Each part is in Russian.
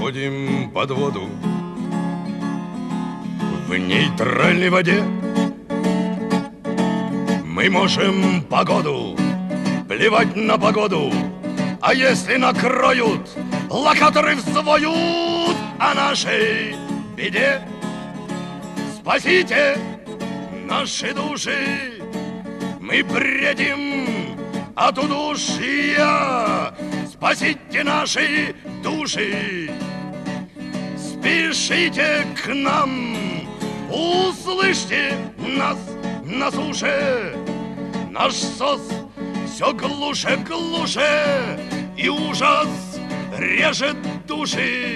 уходим под воду в нейтральной воде. Мы можем погоду, плевать на погоду, а если накроют, локаторы взвоют о нашей беде. Спасите наши души, мы бредим от удушья. Спасите наши души, спешите к нам, услышьте нас на суше. Наш сос все глуше, глуше, и ужас режет души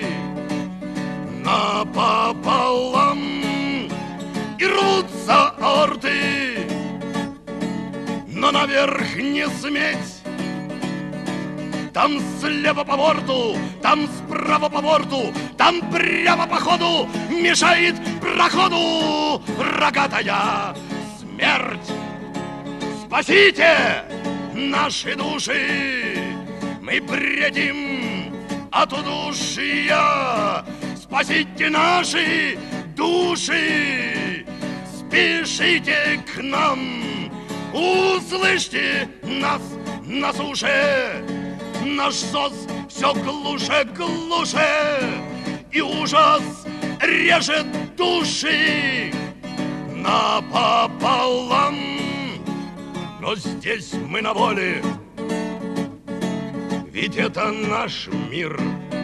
напополам, и рвутся орды, но наверх не сметь. Там слева по борту, там справа по борту, там прямо по ходу мешает проходу рогатая смерть. Спасите наши души, мы бредим от удушья. Спасите наши души, спешите к нам, услышьте нас на суше. Наш сос все глуше, глуше, и ужас режет души напополам. Но здесь мы на воле, ведь это наш мир.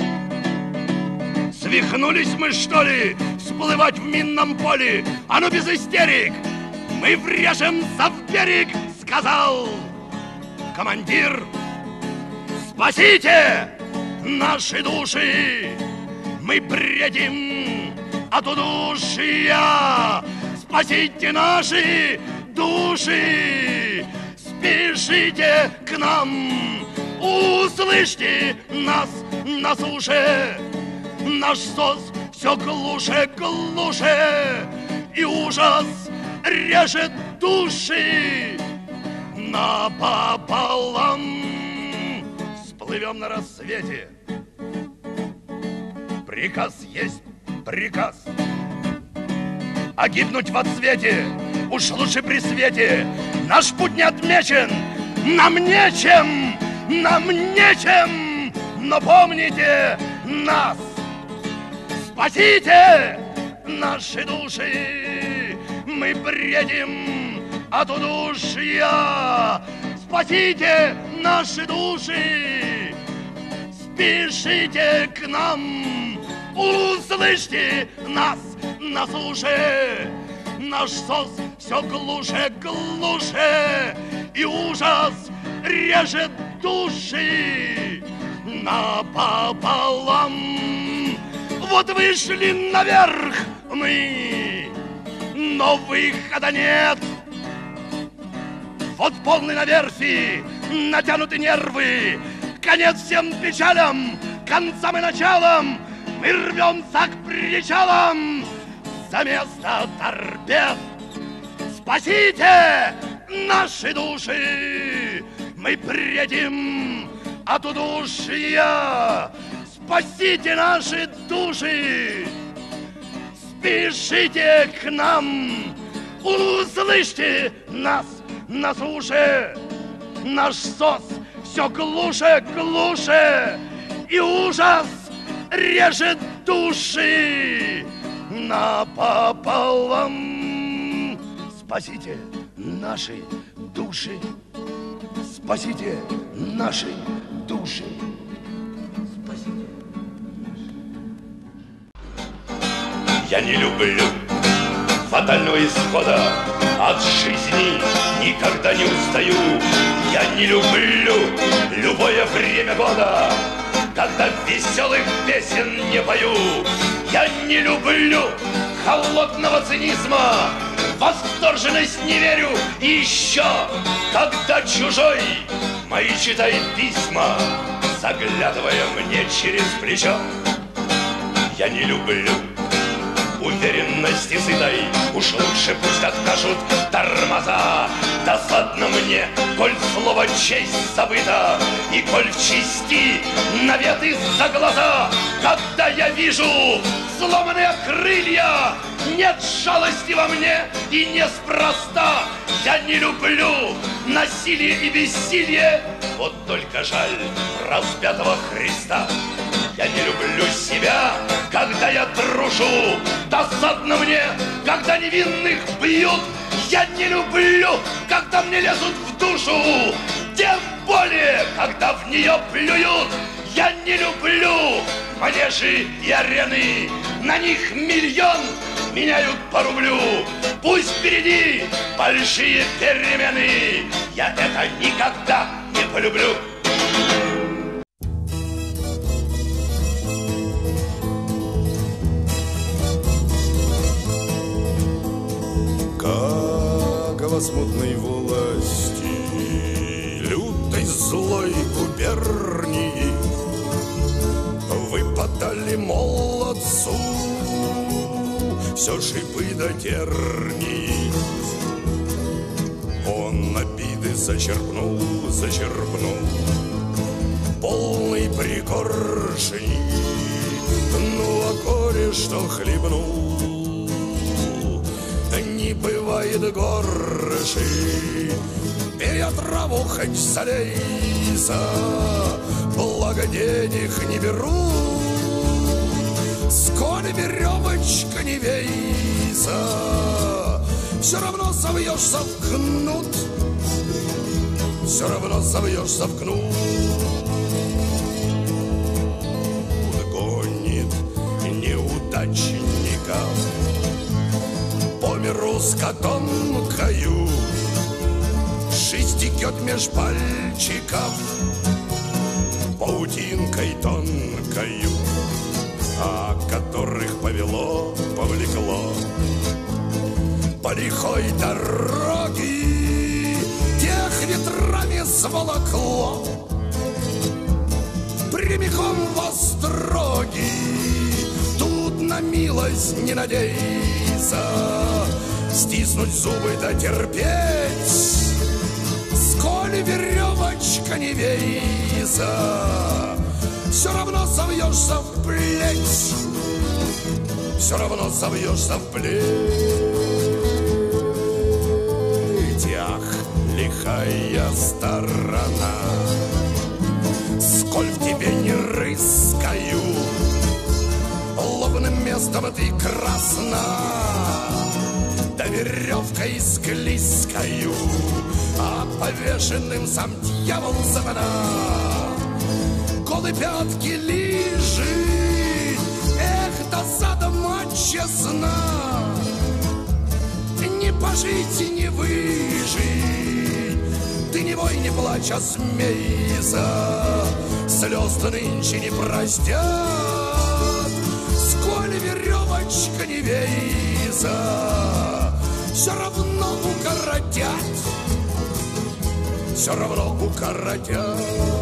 Свихнулись мы, что ли, всплывать в минном поле? А ну без истерик, мы врежемся в берег, сказал командир. Спасите наши души, мы бредим от удушья. Спасите наши души, спешите к нам, услышьте нас на суше. Наш сос все глуше, глуше, и ужас режет души напополам. Плывем на рассвете. Приказ есть приказ, а гибнуть в отсвете уж лучше при свете. Наш путь не отмечен, нам нечем, но помните нас. Спасите наши души, мы бредим от удушья. Спасите наши души, спешите к нам, услышьте нас на суше. Наш сос все глуше, глуше, и ужас режет души напополам. Вот вышли наверх мы, но выхода нет. Вот полный на верфи, натянуты нервы, конец всем печалям, концам и началам. Мы рвемся к причалам за место торпед. Спасите наши души, мы бредим от удушья. Спасите наши души, спешите к нам, услышьте нас на суше. Наш сос все глуше, глуше, и ужас режет души напополам. Спасите наши души, спасите наши души. Спасите. Я не люблю фатального исхода, от жизни никогда не устаю. Я не люблю любое время года, когда веселых песен не пою. Я не люблю холодного цинизма, восторженность не верю. И еще, когда чужой мои читает письма, заглядывая мне через плечо. Я не люблю уверенности сытой, уж лучше пусть откажут тормоза. Досадно мне, коль слово честь забыто, и коль в чести наветы за глаза, когда я вижу сломанные крылья, нет жалости во мне и неспроста. Я не люблю насилие и бессилие, вот только жаль распятого Христа. Я не люблю себя, когда я трушу, досадно мне, когда невинных бьют. Я не люблю, когда мне лезут в душу, тем более, когда в нее плюют. Я не люблю манежи и арены, на них миллион меняют по рублю. Пусть впереди большие перемены, я это никогда не полюблю. Во смутной власти лютой злой губернии выпадали молодцу все шипы до тернии. Он обиды зачерпнул полный пригоршни, ну а горе, что хлебнул, не бывает горши. Бери отраву хоть залейся, благо денег не беру. Сколь веревочка не вейся, все равно совьешься в кнут, все равно совьешься в кнут. Гонит неудачника по миру с котомкою, жизнь текет меж пальчиков паутинкой тонкою, а которых повлекло по лихой дороге, тех ветрами сволокло прямиком в остроги. Тут на милость не надейся, стиснуть зубы да терпеть, сколь веревочка не вейся, все равно совьешься в плеть, все равно совьешься в плеть. Ах, лихая сторона, сколь в тебе не рыскаю, лобным местом ты красна, да веревкой склизкою, а повешенным сам дьявол сатана голые пятки лижет. Эх, досада, мать честна, не пожить и не выжить. Ты не вой, не плачь, а смейся, слез-то нынче не простят, сколь веревочка не вейся, все равно укоротят, все равно укоротят.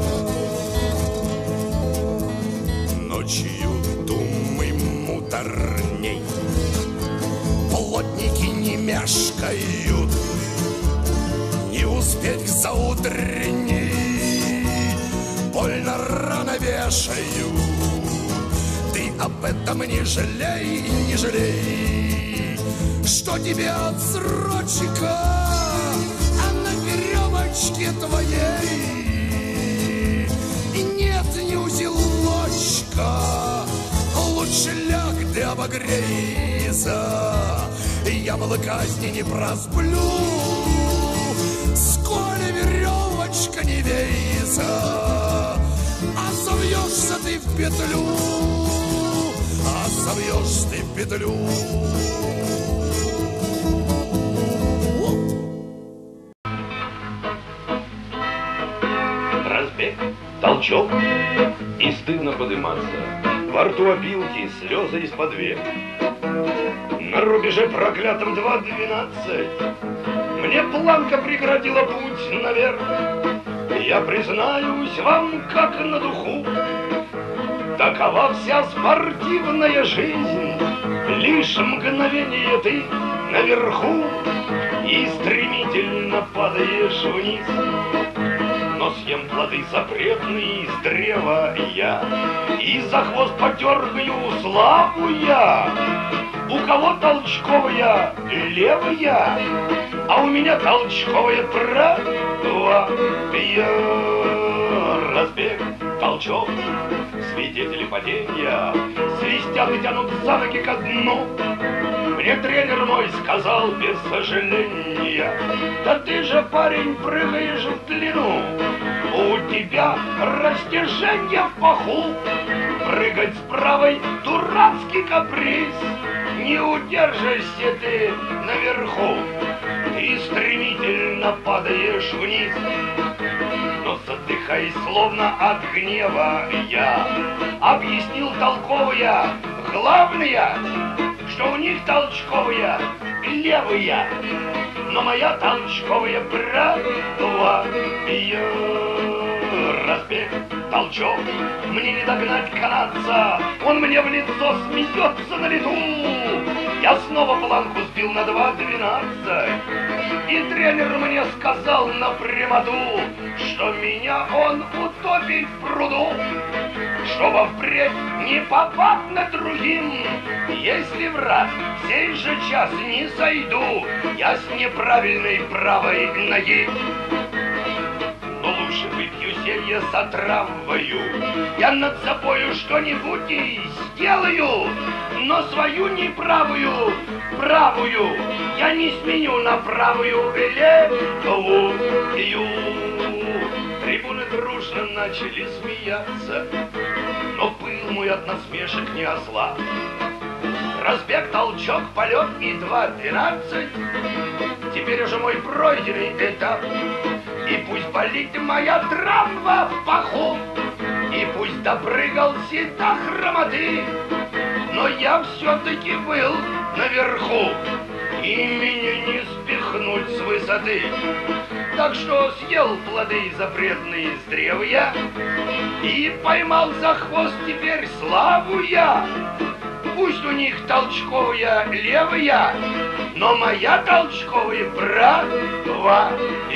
Ночью думы муторней, плотники не мешкают, не успеть к заутренней, больно рано вешаю. Ты об этом не жалей, не жалей, что тебе отсрочка, а на веревочке твоей и нет ни узелочка. Лучше ляг да обогрейся, я казни не просплю, сколь веревочка не вейся, а совьешься ты в петлю, а совьешься ты в петлю. Разбег, толчок и стыдно подниматься, во рту опилки, слезы из-под век. На рубеже проклятом 2:12 мне планка преградила путь наверх. Я признаюсь вам, как на духу, такова вся спортивная жизнь. Лишь мгновение ты наверху, и стремительно по падаешь вниз. Но съем плоды запретные с древа я, и за хвост подергаю славу я. У кого толчковая левая, а у меня толчковая правая. Разбег, толчок, свидетели падения свистят и тянут за ноги ко дну. Мне тренер мой сказал без сожаления: да ты же, парень, прыгаешь в длину, у тебя растяжение в паху. Прыгать с правой — дурацкий каприз, не удержишься ты наверху, ты стремительно падаешь вниз. Но задыхаясь словно от гнева, я объяснил толковая, главное, что у них толчковая левая, но моя толчковая правая. Разбег, толчок, мне не догнать канадца, он мне в лицо смеется на лету. Я снова планку сбил на 2:12, и тренер мне сказал напрямую, что меня он утопит в пруду, чтобы впредь не попадно другим. Если в раз в сей же час не сойду я с неправильной правой ноги, но лучше выпью зелье с отравою, я над собою что-нибудь и сделаю, но свою неправую правую я не сменю на правую левую. Трибуны дружно начали смеяться, но пыл мой от насмешек не ослаб. Разбег, толчок, полет и 2:12. Теперь уже мой пройденный этап. И пусть болит моя травма в паху, и пусть допрыгался до хромоты, но я все-таки был наверху, и меня не спихнуть с высоты. Так что съел плоды запретные с древа я, и поймал за хвост теперь славу я. Пусть у них толчковая левая, но моя толчковая правая.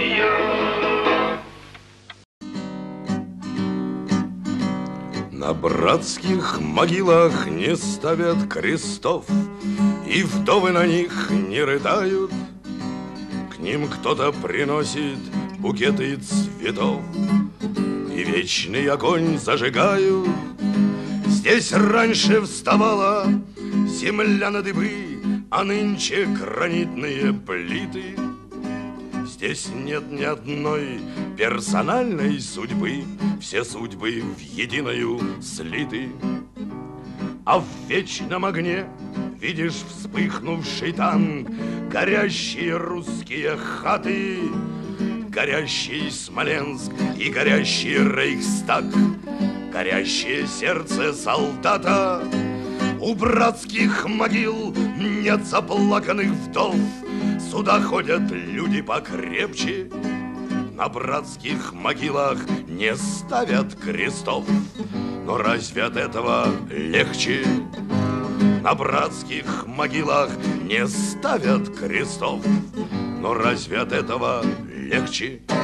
На братских могилах не ставят крестов, и вдовы на них не рыдают. К ним кто-то приносит букеты цветов, и вечный огонь зажигают. Здесь раньше вставала земля на дыбы, а нынче гранитные плиты. Здесь нет ни одной персональной судьбы, все судьбы в единую слиты. А в вечном огне видишь вспыхнувший танк, горящие русские хаты, горящий Смоленск и горящий Рейхстаг, горящее сердце солдата. У братских могил нет заплаканных вдов, сюда ходят люди покрепче. На братских могилах не ставят крестов, но разве от этого легче? На братских могилах не ставят крестов, но разве от этого легче?